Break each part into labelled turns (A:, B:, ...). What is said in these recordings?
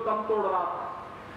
A: दम तोड़ रहा था।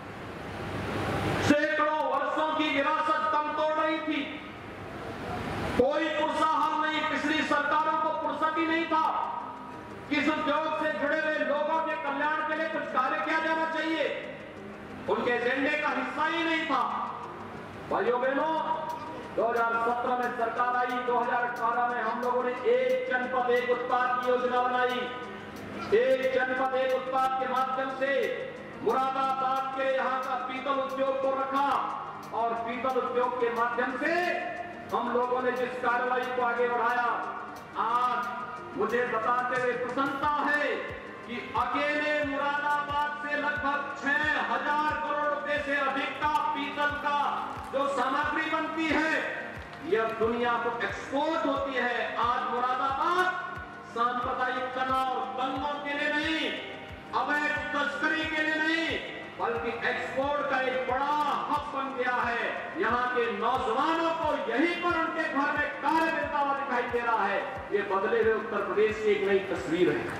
A: सैकड़ों वर्षों की विरासत दम तोड़ रही थी। कोई पुरसाहल नहीं, पिछली सरकारों को फुर्सत ही नहीं था कि इस उद्योग से जुड़े हुए लोगों के कल्याण के लिए कुछ कार्य किया जाना चाहिए। उनके एजेंडे का हिस्सा ही नहीं था। भाइयों बहनों, 2017 में सरकार आई, 2018 में हम लोगों ने एक जनपद एक उत्पाद की योजना बनाई। एक जनपद एक उत्पाद के माध्यम से मुरादाबाद के यहाँ का पीतल उद्योग को रखा और पीतल उद्योग के माध्यम से हम लोगों ने जिस कार्रवाई को आगे बढ़ाया, आज मुझे बताते हुए प्रसन्नता है कि अकेले मुरादाबाद से लगभग 6,000 करोड़ रुपए से अधिक का पीतल का जो सामग्री बनती है, यह दुनिया को एक्सपोर्ट होती है। आज मुरादाबाद सांप्रदायिक तनाव दंगों के लिए नहीं, अवैध तस्करी के लिए नहीं, बल्कि एक्सपोर्ट का एक बड़ा हब बन गया है। यहाँ के नौजवानों को यहीं पर उनके घर में कार्य मिलता हुआ दिखाई दे रहा है। ये बदले हुए उत्तर प्रदेश की एक नई तस्वीर है।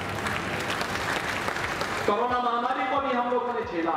A: कोरोना महामारी को भी हम लोगों ने झेला।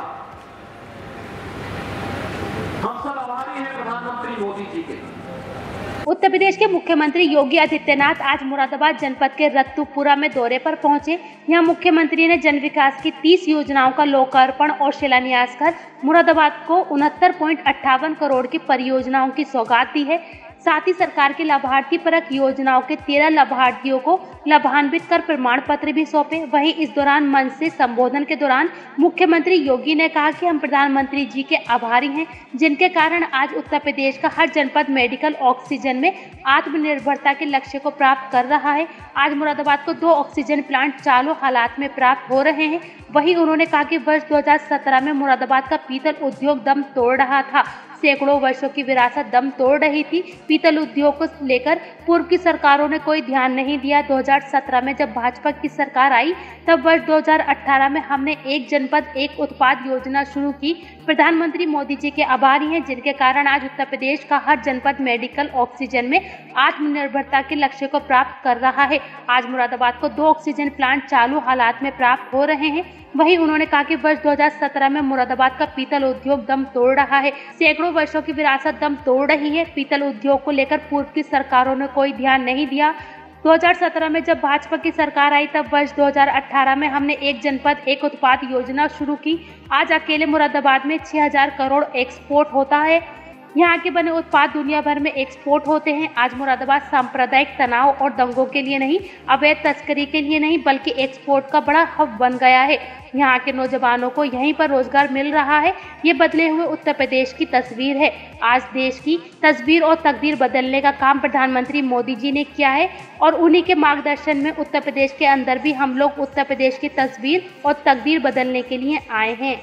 A: हम सब आभारी हैं प्रधानमंत्री मोदी जी के।
B: उत्तर प्रदेश के मुख्यमंत्री योगी आदित्यनाथ आज मुरादाबाद जनपद के रत्तुपुरा में दौरे पर पहुंचे। यहां मुख्यमंत्री ने जन विकास की 30 योजनाओं का लोकार्पण और शिलान्यास कर मुरादाबाद को 69.58 करोड़ की परियोजनाओं की सौगात दी है। साथ ही सरकार की लाभार्थी परक योजनाओं के 13 लाभार्थियों को लाभान्वित कर प्रमाण पत्र भी सौंपे। वहीं इस दौरान मंच से संबोधन के दौरान मुख्यमंत्री योगी ने कहा कि हम प्रधानमंत्री जी के आभारी हैं, जिनके कारण आज उत्तर प्रदेश का हर जनपद मेडिकल ऑक्सीजन में आत्मनिर्भरता के लक्ष्य को प्राप्त कर रहा है। आज मुरादाबाद को 2 ऑक्सीजन प्लांट चालू हालात में प्राप्त हो रहे हैं। वहीं उन्होंने कहा कि वर्ष 2017 में मुरादाबाद का पीतल उद्योग दम तोड़ रहा था। सैकड़ों वर्षों की विरासत दम तोड़ रही थी। पीतल उद्योग को लेकर पूर्व की सरकारों ने कोई ध्यान नहीं दिया। 2017 में जब भाजपा की सरकार आई, तब वर्ष 2018 में हमने एक जनपद एक उत्पाद योजना शुरू की। प्रधानमंत्री मोदी जी के आभारी हैं, जिनके कारण आज उत्तर प्रदेश का हर जनपद मेडिकल ऑक्सीजन में आत्मनिर्भरता के लक्ष्य को प्राप्त कर रहा है। आज मुरादाबाद को 2 ऑक्सीजन प्लांट चालू हालात में प्राप्त हो रहे हैं। वहीं उन्होंने कहा कि वर्ष 2017 में मुरादाबाद का पीतल उद्योग दम तोड़ रहा है। सैकड़ों वर्षों की विरासत दम तोड़ रही है। पीतल उद्योग को लेकर पूर्व की सरकारों ने कोई ध्यान नहीं दिया। 2017 में जब भाजपा की सरकार आई, तब वर्ष 2018 में हमने एक जनपद एक उत्पाद योजना शुरू की। आज अकेले मुरादाबाद में 6,000 करोड़ एक्सपोर्ट होता है। यहाँ के बने उत्पाद दुनिया भर में एक्सपोर्ट होते हैं। आज मुरादाबाद सांप्रदायिक तनाव और दंगों के लिए नहीं, अवैध तस्करी के लिए नहीं, बल्कि एक्सपोर्ट का बड़ा हब बन गया है। यहाँ के नौजवानों को यहीं पर रोजगार मिल रहा है। ये बदले हुए उत्तर प्रदेश की तस्वीर है। आज देश की तस्वीर और तकदीर बदलने का काम प्रधानमंत्री मोदी जी ने किया है और उन्हीं के मार्गदर्शन में उत्तर प्रदेश के अंदर भी हम लोग उत्तर प्रदेश की तस्वीर और तकदीर बदलने के लिए आए हैं।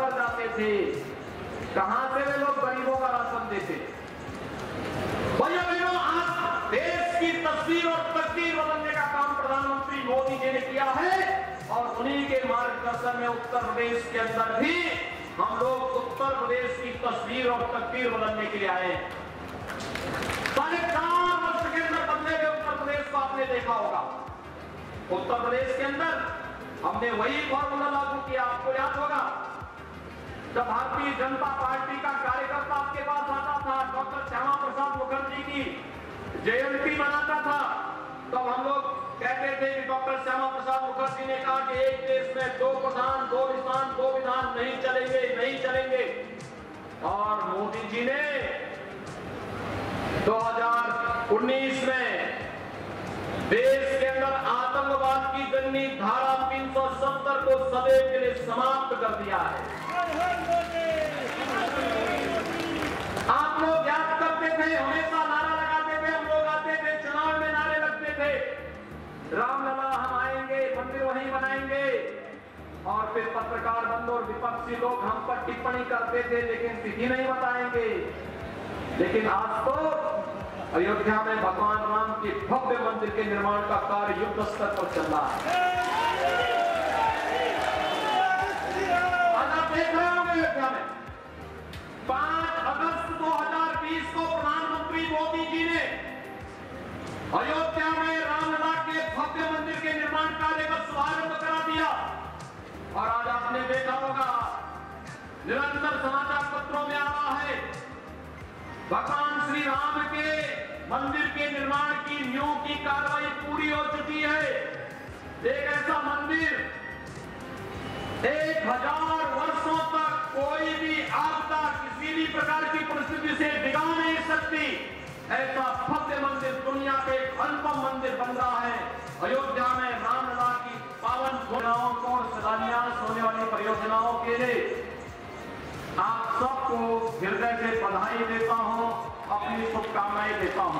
A: कहां से वे लोग गरीबों का राशन देते? भाइयों बहनों, आज देश की तस्वीर और तकदीर बदलने का काम प्रधानमंत्री मोदी जी ने किया है और उन्हीं के मार्गदर्शन में उत्तर प्रदेश के अंदर भी हम लोग उत्तर प्रदेश की तस्वीर और तकदीर बदलने के लिए आए। 4.5 वर्ष के अंदर बदले हुए उत्तर प्रदेश को आपने देखा होगा। उत्तर प्रदेश के अंदर हमने वही फॉर्मूला लागू किया। आपको याद होगा, जब भारतीय जनता पार्टी का कार्यकर्ता आपके पास आता था, डॉक्टर श्यामा प्रसाद मुखर्जी की जयंती मनाता था, तब हम लोग कहते थे कि डॉक्टर श्यामा प्रसाद मुखर्जी ने कहा कि एक देश में 2 प्रधान 2 विधान 2 विधान नहीं चलेंगे, नहीं चलेंगे। और मोदी जी ने 2019 में देश के अंदर आतंकवाद की दंडी धारा 370 को सदैव के लिए समाप्त कर दिया है। आप लोग याद करते थे, हमेशा नारा लगाते थे, हम लोग आते थे, चुनाव में नारे लगते थे, रामलला हम आएंगे, मंदिर वहीं बनाएंगे, और फिर पत्रकार बंधु और विपक्षी लोग हम पर टिप्पणी करते थे, लेकिन तिथि नहीं बताएंगे। लेकिन आज तो अयोध्या में भगवान राम के भव्य मंदिर के निर्माण का कार्य युद्ध स्तर पर चल रहा है। देख रहे होंगे अयोध्या में 5 अगस्त 2020 को प्रधानमंत्री मोदी जी ने अयोध्या में रामलला के भव्य मंदिर के निर्माण कार्य का शुभारंभ करा दिया और आज आपने देखा होगा निरंतर समाचार पत्रों में आ रहा है भगवान श्री राम के मंदिर के निर्माण की नींव की कार्रवाई पूरी हो चुकी है। एक ऐसा मंदिर 1000 वर्षों तक कोई भी आपदा किसी भी प्रकार की परिस्थिति से डिगा नहीं सकती। ऐसा भव्य मंदिर दुनिया के एक अनुपम मंदिर बन रहा है अयोध्या में रामलला की पावन योजनाओं को शिलान्यास होने वाली परियोजनाओं के लिए आप सबको हृदय से बधाई देता हूं, अपनी शुभकामनाएं देता हूं।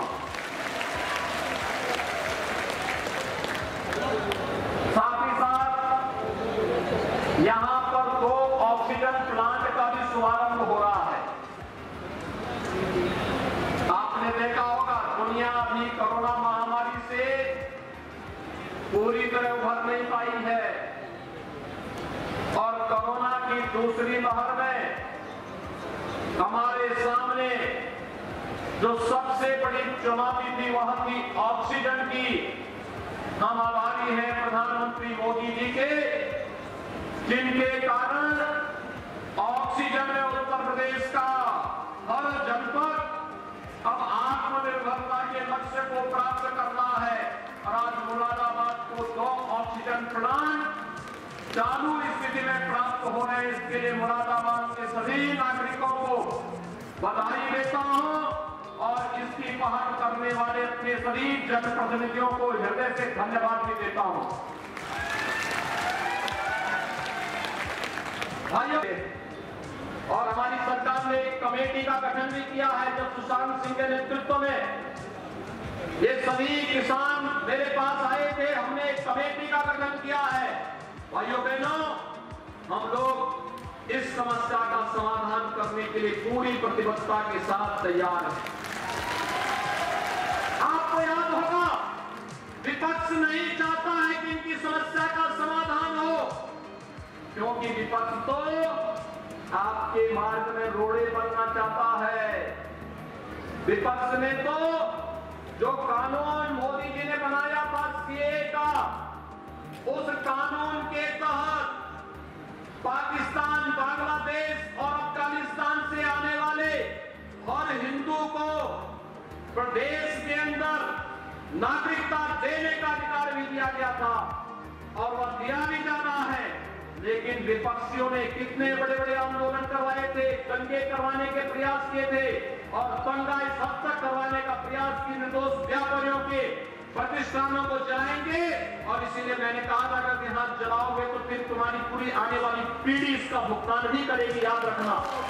A: साथ ही साथ यहां पर 2 ऑक्सीजन प्लांट का भी शुभारंभ हो रहा है। आपने देखा होगा दुनिया अभी कोरोना महामारी से पूरी तरह उभर नहीं पाई है और कोरोना की दूसरी लहर में हमारे सामने जो सबसे बड़ी चुनौती थी वह थी ऑक्सीजन की। हम आभारी हैं प्रधानमंत्री मोदी जी के, जिनके कारण ऑक्सीजन में उत्तर प्रदेश का हर जनपद अब आत्मनिर्भरता के लक्ष्य को प्राप्त कर रहा है और आज मुरादाबाद को 2 ऑक्सीजन प्लांट चालू स्थिति में प्राप्त हो रहे हैं। इसके लिए मुरादाबाद के सभी नागरिकों को बधाई देता हूं और इसकी पहल करने वाले अपने सभी जनप्रतिनिधियों को हृदय से धन्यवाद भी देता हूं। भाइयों, और हमारी सरकार ने एक कमेटी का गठन भी किया है। जब सुशांत सिंह के नेतृत्व में ये सभी किसान मेरे पास आए थे, हमने एक कमेटी का गठन किया है। भाइयों बहनों, हम लोग इस समस्या का समाधान करने के लिए पूरी प्रतिबद्धता के साथ तैयार हैं। आपको याद होगा विपक्ष नहीं चाहता है कि इनकी समस्या का समाधान हो, क्योंकि विपक्ष तो आपके मार्ग में रोड़े बनना चाहता है। विपक्ष ने तो जो कानून मोदी जी ने बनाया था सीएए का, उस कानून के तहत पाकिस्तान, बांग्लादेश और अफगानिस्तान से आने वाले हर हिंदू को प्रदेश के अंदर नागरिकता देने का अधिकार भी दिया गया था और वह दिया भी जा रहा है। लेकिन विपक्षियों ने कितने बड़े बड़े आंदोलन करवाए थे, दंगे करवाने के प्रयास किए थे और दंगा इस हद तक करवाने का प्रयास की निर्दोष व्यापारियों के प्रतिष्ठानों को जलाएंगे। और इसीलिए मैंने कहा था अगर यहाँ जलाओगे तो फिर तुम्हारी पूरी आने वाली पीढ़ी इसका भुगतान भी करेगी, याद रखना।